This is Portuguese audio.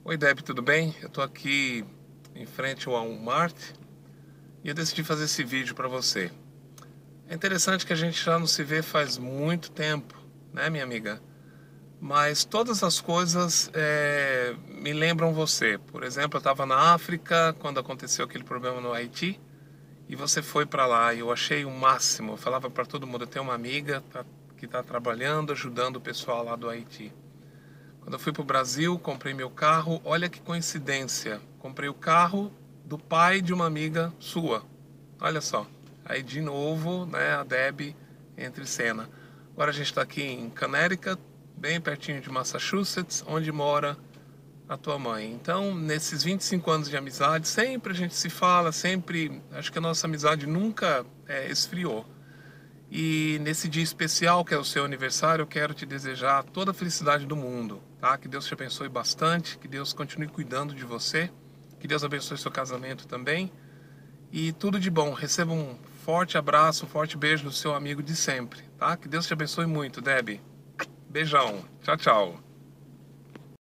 Oi, Deb, tudo bem? Eu tô aqui em frente ao Walmart e eu decidi fazer esse vídeo para você. É interessante que a gente já não se vê faz muito tempo, né, minha amiga? Mas todas as coisas me lembram você. Por exemplo, eu estava na África quando aconteceu aquele problema no Haiti e você foi para lá e eu achei o máximo. Eu falava para todo mundo, eu tenho uma amiga que está trabalhando, ajudando o pessoal lá do Haiti. Quando eu fui para o Brasil, comprei meu carro. Olha que coincidência. Comprei o carro do pai de uma amiga sua. Olha só. Aí de novo, né, a Deb entre cena. Agora a gente está aqui em Connecticut, bem pertinho de Massachusetts, onde mora a tua mãe. Então, nesses 25 anos de amizade, sempre a gente se fala, sempre. Acho que a nossa amizade nunca esfriou. E nesse dia especial, que é o seu aniversário, eu quero te desejar toda a felicidade do mundo, tá? Que Deus te abençoe bastante, que Deus continue cuidando de você, que Deus abençoe seu casamento também. E tudo de bom. Receba um forte abraço, um forte beijo do seu amigo de sempre, tá? Que Deus te abençoe muito, Debbie. Beijão. Tchau, tchau.